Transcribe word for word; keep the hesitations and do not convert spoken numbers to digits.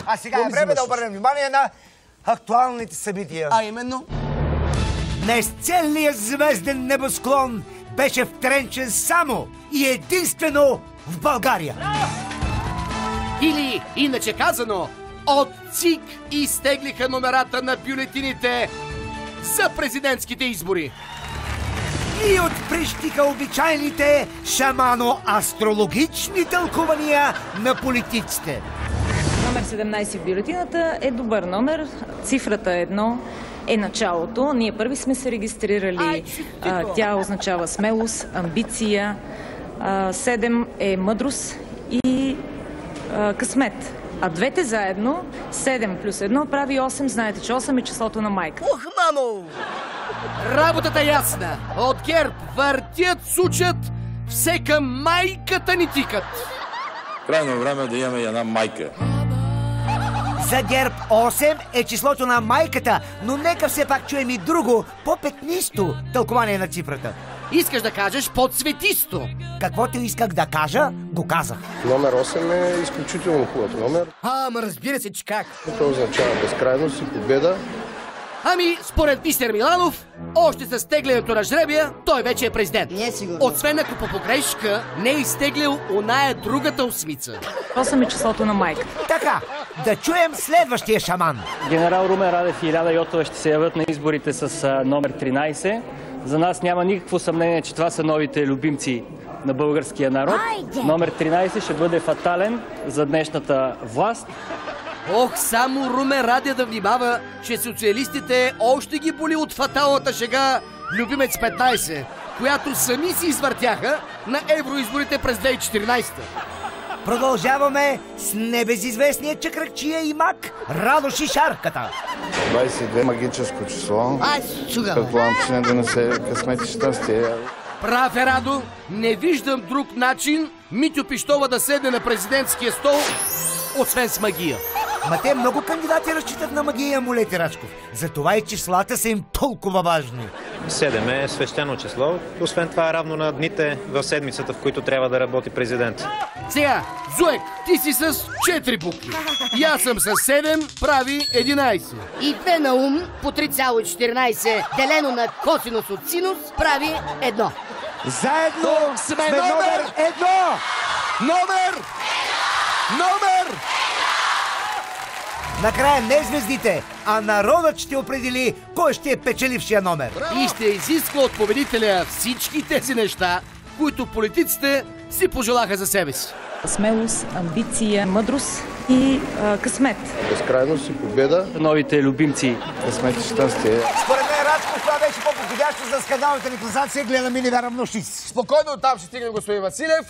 А сега е време да обърнем внимание на актуалните събития. А именно? Днес целият звезден небосклон беше втренчен само и единствено в България. Или, иначе казано, от ЦИК изтеглиха номерата на бюлетините за президентските избори. И отприщиха обичайните шамано-астрологични тълкувания на политиците. Номер седемнайсет в бюлетината е добър номер. Цифрата едно е началото. Ние първи сме се регистрирали. А, тя означава смелост, амбиция. А, седем е мъдрост и а, късмет. А двете заедно, седем плюс едно прави осем. Знаете, че осем е числото на майка. Ух, мамо! Работата е ясна. От ГЕРБ въртят, сучат, все към майката ни тикат. Крайно време да имаме една майка. За ГЕРБ осем е числото на майката, но нека все пак чуем и друго, по-петнисто тълкование на цифрата. Искаш да кажеш по-цветисто. Каквото исках да кажа, го казах. Номер осем е изключително хубав номер. А, ма разбира се, че как. Това означава безкрайност и победа. Ами, според мистер Миланов, още с теглянето на жребия, той вече е президент. Не е сигурно. Освен ако по погрешка не е изтеглил оная другата осмица. осем е числото на майка. Така, да чуем следващия шаман. Генерал Румен Радев и Иляна Йотова ще се явят на изборите с а, номер тринайсет. За нас няма никакво съмнение, че това са новите любимци на българския народ. Айде! Номер тринайсет ще бъде фатален за днешната власт. Ох, само Румен Радев да внимава, че социалистите още ги боли от фаталната шега Любимец петнайсет, която сами си извъртяха на евроизборите през две хиляди и четиринайсета. Продължаваме с небезизвестния чакръкчия и мак Радош и Шарката. двайсет и две магическо число. Ай, чуга. Предполагам, че не донесе късмет и щастие. Прав е, Радо, не виждам друг начин Митьо Пищова да седне на президентския стол, освен с магия. Ма те много кандидати разчитат на магия и амулети, Рачков. Затова и числата са им толкова важни. седем е свещено число. Освен това е равно на дните в седмицата, в които трябва да работи президент. Сега, Зуек, ти си с четири букви. И аз съм с седем, прави единайсет. И две на ум по три цяло и четиринайсет делено на косинус от синус прави едно. Заедно сме номер едно! Номер! Номер! Накрая не звездите, а народът ще определи кой ще е печелившия номер. И ще изисква от победителя всички тези неща, които политиците си пожелаха за себе си. Смелост, амбиция, мъдрост и а, късмет. Безкрайност и победа. Новите любимци. Късмет и щастие. Според мен, Рачков, това беше по-подходящо за скандалната ни класация. Гледаме ни вярам нощиц. Спокойно, оттам ще стигне господин Василев.